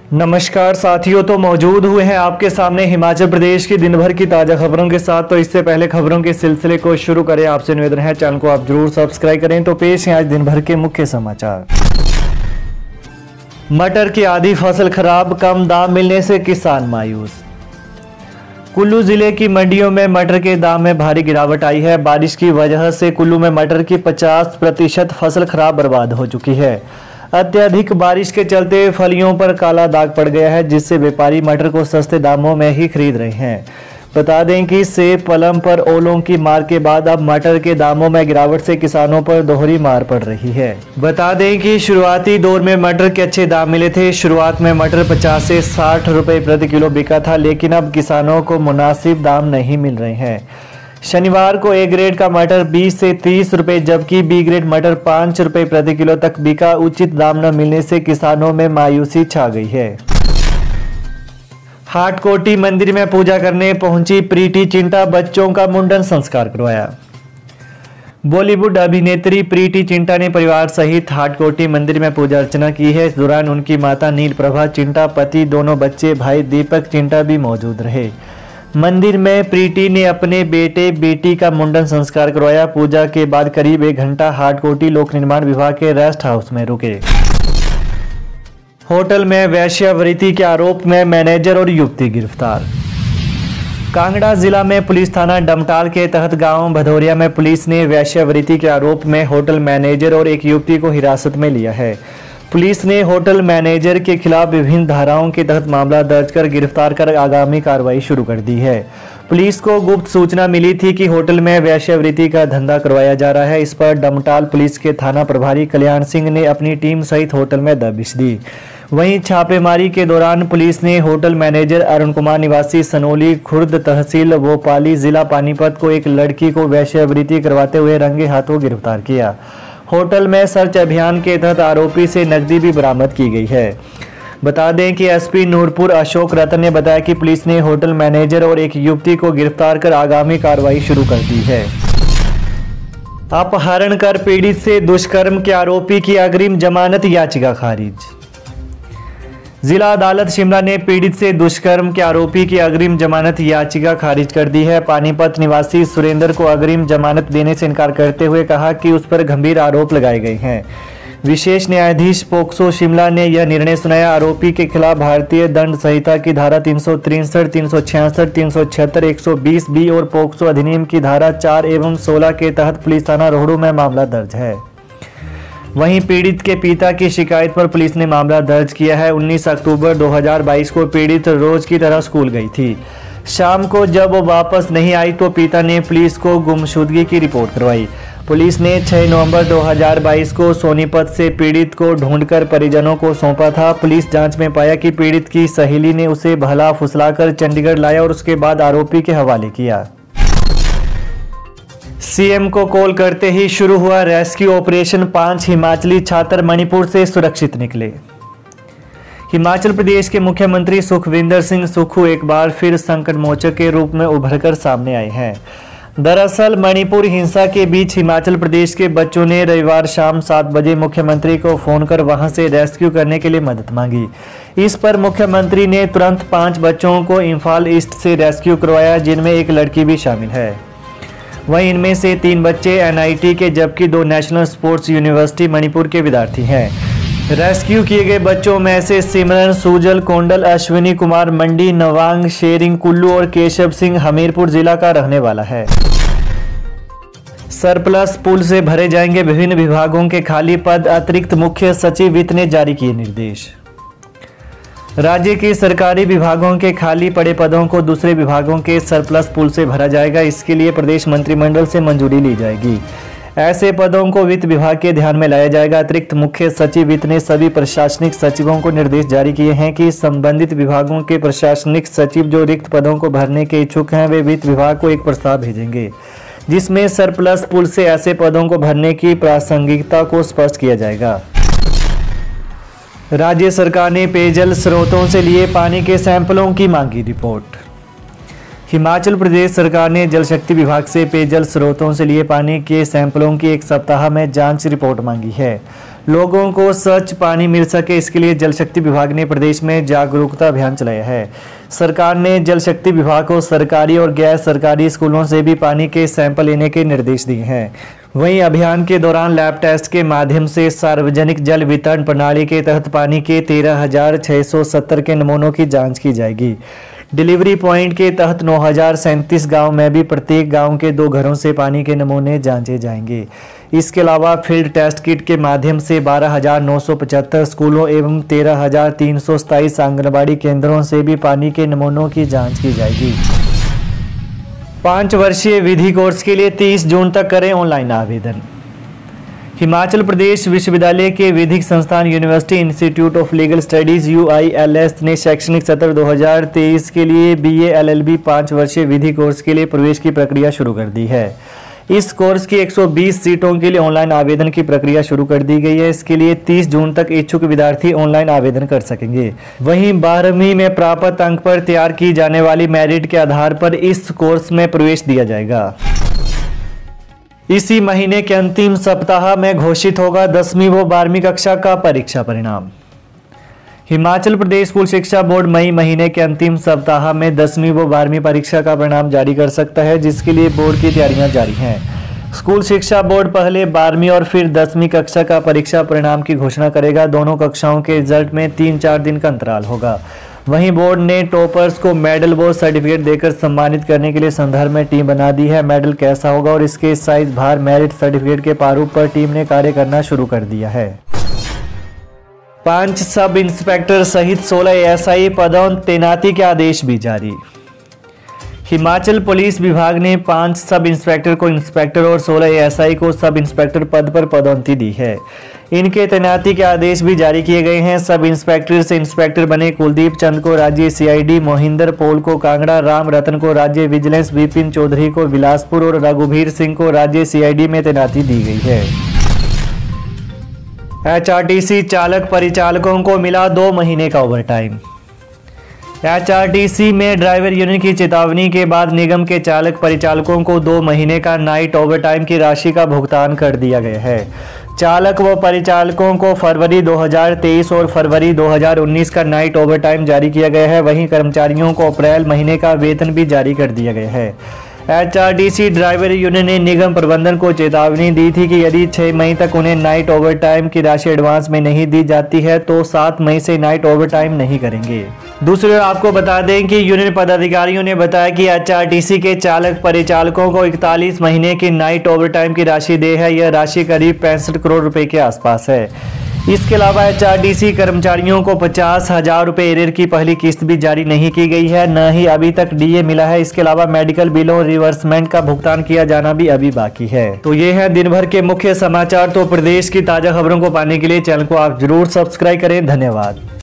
नमस्कार साथियों, तो मौजूद हुए हैं आपके सामने हिमाचल प्रदेश की दिन भर की ताज़ा खबरों के साथ। तो इससे पहले खबरों के सिलसिले को शुरू करें, आपसे निवेदन है चैनल को आप जरूर सब्सक्राइब करें। तो पेश है आज दिन भर के मुख्य समाचार। मटर की आधी फसल खराब, कम दाम मिलने से किसान मायूस। कुल्लू जिले की मंडियों में मटर के दाम में भारी गिरावट आई है। बारिश की वजह से कुल्लू में मटर की 50% फसल खराब बर्बाद हो चुकी है। अत्यधिक बारिश के चलते फलियों पर काला दाग पड़ गया है, जिससे व्यापारी मटर को सस्ते दामों में ही खरीद रहे हैं। बता दें कि सेब पलम पर ओलों की मार के बाद अब मटर के दामों में गिरावट से किसानों पर दोहरी मार पड़ रही है। बता दें कि शुरुआती दौर में मटर के अच्छे दाम मिले थे। शुरुआत में मटर 50 से 60 रुपए प्रति किलो बिका था, लेकिन अब किसानों को मुनासिब दाम नहीं मिल रहे हैं। शनिवार को ए ग्रेड का मटर 20 से 30 रुपए, जबकि बी ग्रेड मटर 5 रुपए प्रति किलो तक बिका। उचित दाम न मिलने से किसानों में मायूसी छा गई है। हाटकोटी मंदिर में पूजा करने पहुंची प्रीति चिंटा, बच्चों का मुंडन संस्कार करवाया। बॉलीवुड अभिनेत्री प्रीति चिंटा ने परिवार सहित हाटकोटी मंदिर में पूजा अर्चना की है। इस दौरान उनकी माता नीलप्रभा चिंटा, पति, दोनों बच्चे भाई दीपक चिंटा भी मौजूद रहे। मंदिर में प्रीति ने अपने बेटे बेटी का मुंडन संस्कार करवाया। पूजा के बाद करीब 1 घंटा हाटकोटी लोक निर्माण विभाग के रेस्ट हाउस में रुके। होटल में वेश्यावृत्ति के आरोप में मैनेजर और युवती गिरफ्तार। कांगड़ा जिला में पुलिस थाना डमटाल के तहत गांव भदौरिया में पुलिस ने वेश्यावृत्ति के आरोप में होटल मैनेजर और एक युवती को हिरासत में लिया है। पुलिस ने होटल मैनेजर के खिलाफ विभिन्न धाराओं के तहत मामला दर्ज कर गिरफ्तार कर आगामी कार्रवाई शुरू कर दी है। पुलिस को गुप्त सूचना मिली थी कि होटल में वेश्यावृत्ति का धंधा करवाया जा रहा है। इस पर डमटाल पुलिस के थाना प्रभारी कल्याण सिंह ने अपनी टीम सहित होटल में दबिश दी। वहीं छापेमारी के दौरान पुलिस ने होटल मैनेजर अरुण कुमार निवासी सनोली खुर्द, तहसील भोपाली, जिला पानीपत को एक लड़की को वेश्यावृत्ति करवाते हुए रंगे हाथों गिरफ्तार किया। होटल में सर्च अभियान के तहत आरोपी से नकदी भी बरामद की गई है। बता दें कि एसपी नूरपुर अशोक रतन ने बताया कि पुलिस ने होटल मैनेजर और एक युवती को गिरफ्तार कर आगामी कार्रवाई शुरू कर दी है। अपहरण कर पीड़ित से दुष्कर्म के आरोपी की अग्रिम जमानत याचिका खारिज। जिला अदालत शिमला ने पीड़ित से दुष्कर्म के आरोपी की अग्रिम जमानत याचिका खारिज कर दी है। पानीपत निवासी सुरेंद्र को अग्रिम जमानत देने से इनकार करते हुए कहा कि उस पर गंभीर आरोप लगाए गए हैं। विशेष न्यायाधीश पोक्सो शिमला ने यह निर्णय सुनाया। आरोपी के खिलाफ भारतीय दंड संहिता की धारा 363, 366, 376, 120 बी और पोक्सो अधिनियम की धारा 4 एवं 16 के तहत पुलिस थाना रोहड़ू में मामला दर्ज है। वहीं पीड़ित के पिता की शिकायत पर पुलिस ने मामला दर्ज किया है। 19 अक्टूबर 2022 को पीड़ित रोज की तरह स्कूल गई थी। शाम को जब वो वापस नहीं आई तो पिता ने पुलिस को गुमशुदगी की रिपोर्ट करवाई। पुलिस ने 6 नवंबर 2022 को सोनीपत से पीड़ित को ढूंढकर परिजनों को सौंपा था। पुलिस जांच में पाया कि पीड़ित की सहेली ने उसे भला फुसलाकर चंडीगढ़ लाया और उसके बाद आरोपी के हवाले किया। सीएम को कॉल करते ही शुरू हुआ रेस्क्यू ऑपरेशन। 5 हिमाचली छात्र मणिपुर से सुरक्षित निकले। हिमाचल प्रदेश के मुख्यमंत्री सुखविंदर सिंह सुक्खू एक बार फिर संकट मोचक के रूप में उभरकर सामने आए हैं। दरअसल मणिपुर हिंसा के बीच हिमाचल प्रदेश के बच्चों ने रविवार शाम 7 बजे मुख्यमंत्री को फोन कर वहां से रेस्क्यू करने के लिए मदद मांगी। इस पर मुख्यमंत्री ने तुरंत 5 बच्चों को इम्फाल ईस्ट से रेस्क्यू करवाया, जिनमें एक लड़की भी शामिल है। वहीं इनमें से 3 बच्चे एनआईटी के, जबकि 2 नेशनल स्पोर्ट्स यूनिवर्सिटी मणिपुर के विद्यार्थी हैं। रेस्क्यू किए गए बच्चों में से सिमरन, सूजल, कोंडल, अश्विनी कुमार मंडी, नवांग शेरिंग कुल्लू और केशव सिंह हमीरपुर जिला का रहने वाला है। सरप्लस पूल से भरे जाएंगे विभिन्न विभागों के खाली पद, अतिरिक्त मुख्य सचिव वित्त ने जारी किए निर्देश। राज्य के सरकारी विभागों के खाली पड़े पदों को दूसरे विभागों के सरप्लस पूल से भरा जाएगा। इसके लिए प्रदेश मंत्रिमंडल से मंजूरी ली जाएगी। ऐसे पदों को वित्त विभाग के ध्यान में लाया जाएगा। अतिरिक्त मुख्य सचिव वित्त ने सभी प्रशासनिक सचिवों को निर्देश जारी किए हैं कि संबंधित विभागों के प्रशासनिक सचिव जो रिक्त पदों को भरने के इच्छुक हैं, वे वित्त विभाग को एक प्रस्ताव भेजेंगे, जिसमें सरप्लस पूल से ऐसे पदों को भरने की प्रासंगिकता को स्पष्ट किया जाएगा। राज्य सरकार ने पेयजल स्रोतों से लिए पानी के सैंपलों की मांगी रिपोर्ट। हिमाचल प्रदेश सरकार ने जल शक्ति विभाग से पेयजल स्रोतों से लिए पानी के सैंपलों की 1 सप्ताह में जांच रिपोर्ट मांगी है। लोगों को स्वच्छ पानी मिल सके, इसके लिए जल शक्ति विभाग ने प्रदेश में जागरूकता अभियान चलाया है। सरकार ने जल शक्ति विभाग को सरकारी और गैर सरकारी स्कूलों से भी पानी के सैंपल लेने के निर्देश दिए हैं। वहीं अभियान के दौरान लैब टेस्ट के माध्यम से सार्वजनिक जल वितरण प्रणाली के तहत पानी के 13,670 के नमूनों की जांच की जाएगी। डिलीवरी पॉइंट के तहत 9,037 गांव में भी प्रत्येक गांव के 2 घरों से पानी के नमूने जांचे जाएंगे। इसके अलावा फील्ड टेस्ट किट के माध्यम से 12,975 स्कूलों एवं 13,327 आंगनबाड़ी केंद्रों से भी पानी के नमूनों की जांच की जाएगी। 5 वर्षीय विधि कोर्स के लिए 30 जून तक करें ऑनलाइन आवेदन। हिमाचल प्रदेश विश्वविद्यालय के विधिक संस्थान university institute of legal studies UILS ने शैक्षणिक सत्र 2023 के लिए BA LLB 5 वर्षीय विधि कोर्स के लिए प्रवेश की प्रक्रिया शुरू कर दी है। इस कोर्स की 120 सीटों के लिए ऑनलाइन आवेदन की प्रक्रिया शुरू कर दी गई है। इसके लिए 30 जून तक इच्छुक विद्यार्थी ऑनलाइन आवेदन कर सकेंगे। वहीं 12वीं में प्राप्त अंक पर तैयार की जाने वाली मेरिट के आधार पर इस कोर्स में प्रवेश दिया जाएगा। इसी महीने के अंतिम सप्ताह में घोषित होगा 10वीं व 12वीं कक्षा का परीक्षा परिणाम। हिमाचल प्रदेश स्कूल शिक्षा बोर्ड मई महीने के अंतिम सप्ताह में 10वीं व 12वीं परीक्षा का परिणाम जारी कर सकता है, जिसके लिए बोर्ड की तैयारियां जारी हैं। स्कूल शिक्षा बोर्ड पहले 12वीं और फिर 10वीं कक्षा का परीक्षा परिणाम की घोषणा करेगा। दोनों कक्षाओं के रिजल्ट में 3-4 दिन का अंतराल होगा। वहीं बोर्ड ने टॉपर्स को मेडल व सर्टिफिकेट देकर सम्मानित करने के लिए संदर्भ में टीम बना दी है। मेडल कैसा होगा और इसके साइज, भार, मेरिट सर्टिफिकेट के प्रारूप पर टीम ने कार्य करना शुरू कर दिया है। 5 सब इंस्पेक्टर सहित 16 ASI पदों तैनाती के आदेश भी जारी। हिमाचल पुलिस विभाग ने 5 सब इंस्पेक्टर को इंस्पेक्टर और 16 ASI को सब इंस्पेक्टर पद पर पदोन्नति दी है। इनके तैनाती के आदेश भी जारी किए गए हैं। सब इंस्पेक्टर से इंस्पेक्टर बने कुलदीप चंद को राज्य CID, मोहिंदर पॉल को कांगड़ा, राम रतन को राज्य विजिलेंस, विपिन चौधरी को बिलासपुर और रघुवीर सिंह को राज्य CID में तैनाती दी गई है। HRTC चालक परिचालकों को मिला 2 महीने का ओवरटाइम। HRTC में ड्राइवर यूनियन की चेतावनी के बाद निगम के चालक परिचालकों को 2 महीने का नाइट ओवरटाइम की राशि का भुगतान कर दिया गया है। चालक व परिचालकों को फरवरी 2023 और फरवरी 2019 का नाइट ओवरटाइम जारी किया गया है। वहीं कर्मचारियों को अप्रैल महीने का वेतन भी जारी कर दिया गया है। HRTC ड्राइवर यूनियन ने निगम प्रबंधन को चेतावनी दी थी कि यदि 6 मई तक उन्हें नाइट ओवरटाइम की राशि एडवांस में नहीं दी जाती है तो 7 मई से नाइट ओवरटाइम नहीं करेंगे। दूसरी ओर आपको बता दें कि यूनियन पदाधिकारियों ने बताया कि HRTC के चालक परिचालकों को 41 महीने की नाइट ओवरटाइम की राशि दे है। यह राशि करीब 65 करोड़ रुपए के आसपास है। इसके अलावा HRTC कर्मचारियों को 50,000 रुपए एरियर की पहली किस्त भी जारी नहीं की गई है, न ही अभी तक DA मिला है। इसके अलावा मेडिकल बिलों रिवर्समेंट का भुगतान किया जाना भी अभी बाकी है। तो ये है दिन भर के मुख्य समाचार। तो प्रदेश की ताजा खबरों को पाने के लिए चैनल को आप जरूर सब्सक्राइब करें। धन्यवाद।